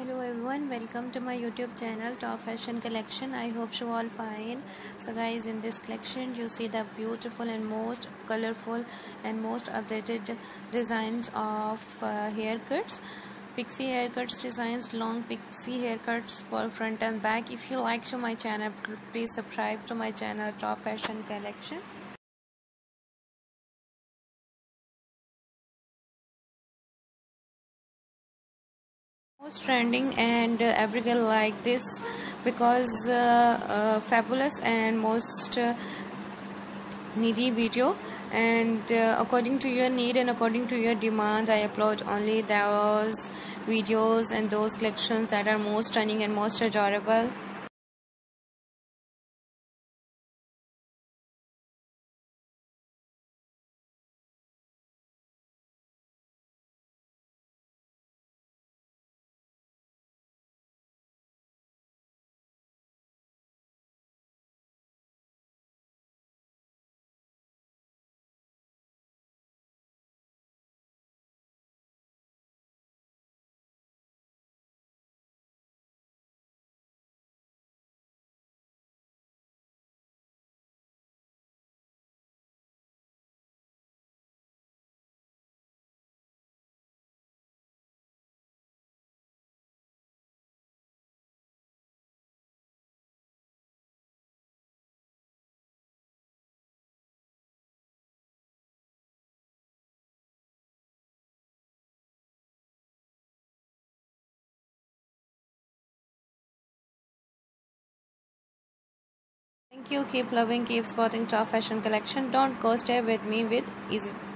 Hello everyone, welcome to my YouTube channel Top Fashion Collection. I hope you all fine. So guys, in this collection you see the beautiful and most colorful and most updated designs of haircuts. Pixie haircuts designs, long pixie haircuts for front and back. If you like to my channel, please subscribe to my channel Top Fashion Collection. Most trending and every girl like this because fabulous and most needy video, and according to your need and according to your demand I upload only those videos and those collections that are most stunning and most adorable. Thank you. Keep loving, keep spotting Top Fashion Collection. Don't go, stay with me with Easy.